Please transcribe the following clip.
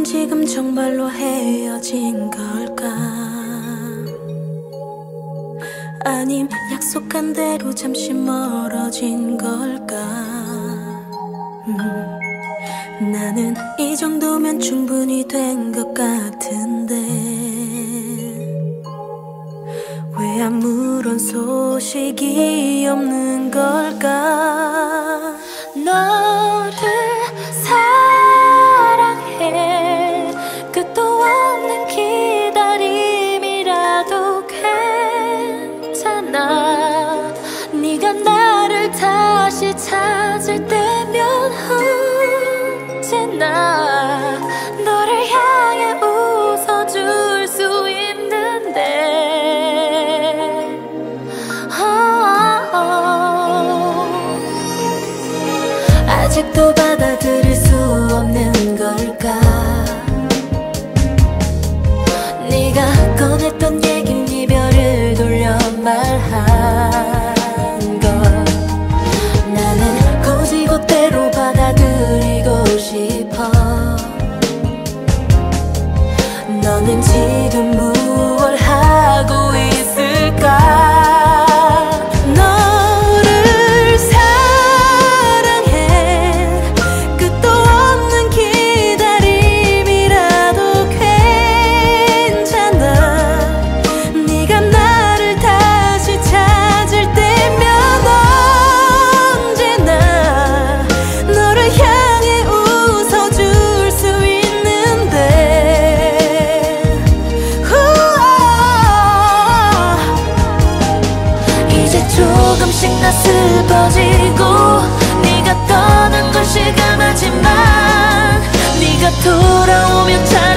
지금 정말로 헤어진 걸까? 아님 약속한 대로 잠시 멀어진 걸까? 나는 이 정도면 충분히 된 것 같은데 왜 아무런 소식이 없는 걸까? 너를 사랑해. 끝도 없는 기다림이라도 괜찮아. 네가 나를 다시 찾을 때면 언제나 너를 향해 웃어줄 수 있는데 아직도 받아들일 수 없는 걸까? 네가 꺼냈던 얘긴 이별을 돌려 말한 걸 나는 거지것대로 받아들이고 싶어. 너는 지금 무얼 하고 있을까? 조금씩 나 슬퍼지고 네가 떠난 건 실감하지만 네가 돌아오면